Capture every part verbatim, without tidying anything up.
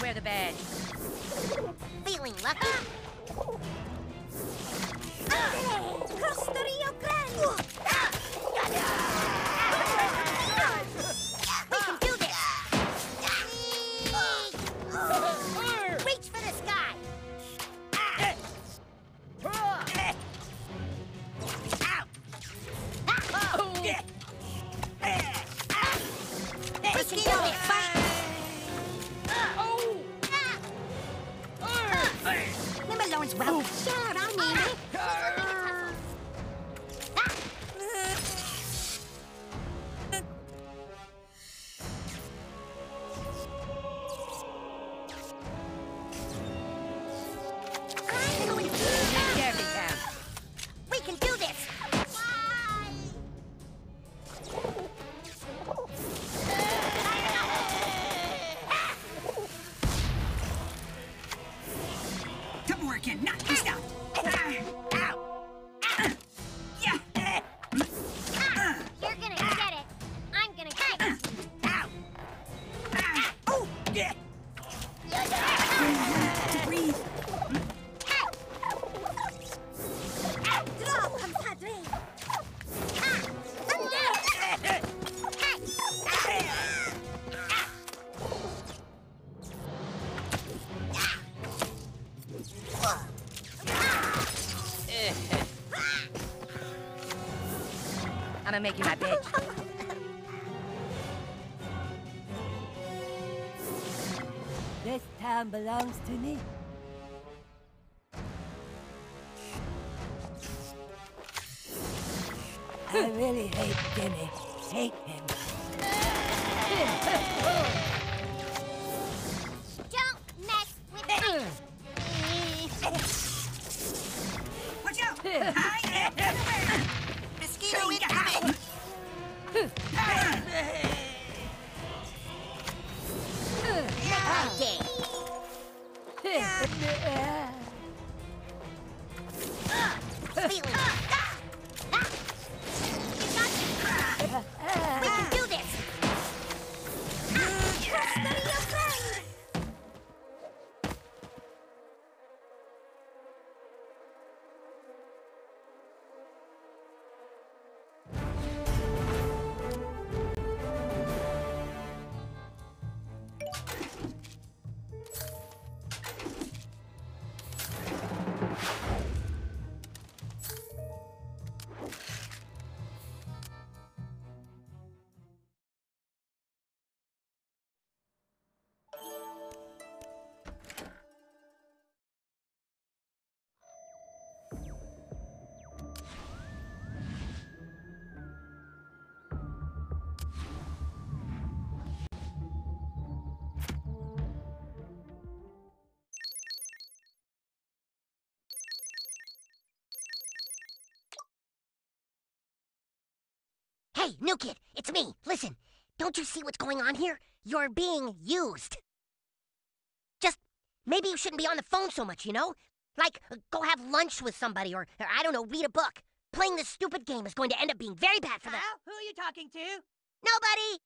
wear the badge. Feeling lucky? Cross the Rio Grande! We can do this! Reach for the sky! We can do this! Remember Lawrence Welk? Shout, I mean it. We can do this! Tupperware cannot be stopped. You're gonna get it. I'm gonna kick it. To breathe. Drop, compadre. I'm gonna make you my bitch. This town belongs to me. I really hate Jimmy. Hate him. Don't mess with me. Watch out! I am everywhere! Mosquito incoming. Okay. Feeling. We can do this. Study your brain. Hey, new kid, it's me. Listen, don't you see what's going on here? You're being used. Just, maybe you shouldn't be on the phone so much, you know? Like, uh, go have lunch with somebody or, or, I don't know, read a book. Playing this stupid game is going to end up being very bad for the— Al, who are you talking to? Nobody!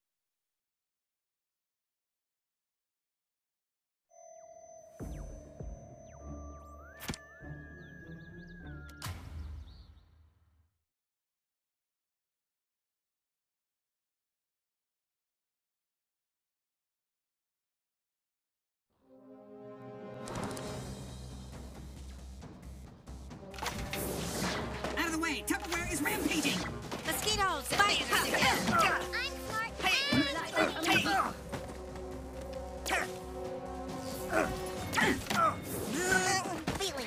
Out of the way! Tupperware is rampaging! Mosquitoes, spiders. I'm smart. Feeling.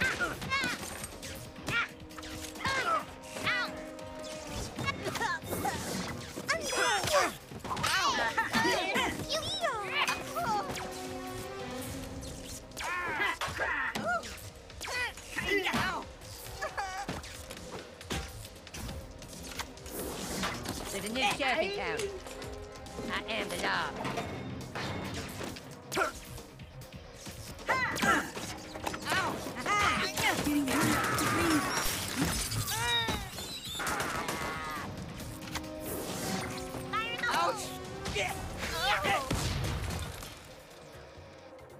To the new sheriff in town. I am the law. Getting the heat to breathe. Fire in the hole.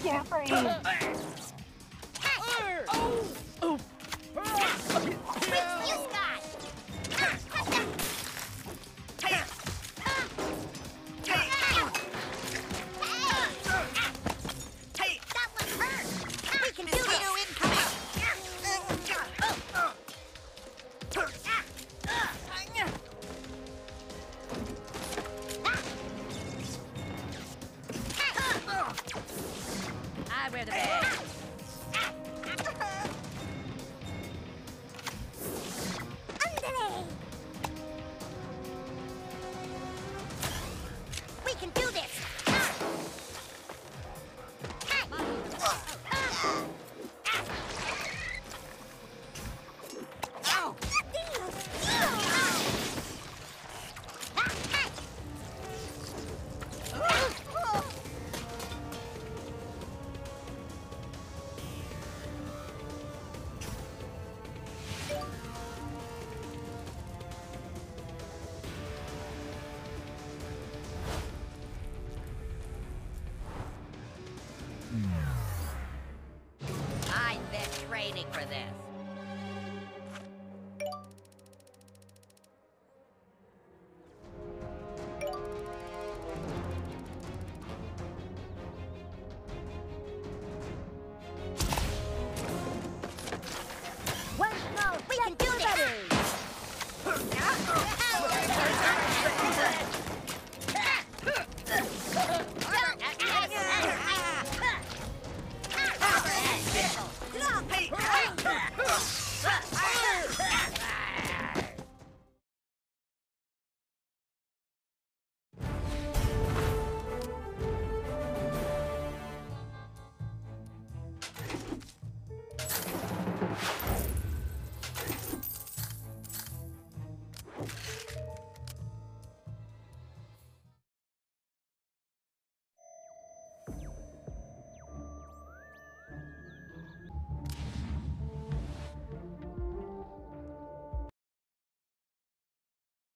Jeffrey. What's you got? That one hurt. We can do this. I wear the bag. We can do this. I've been training for this. One small We can do this.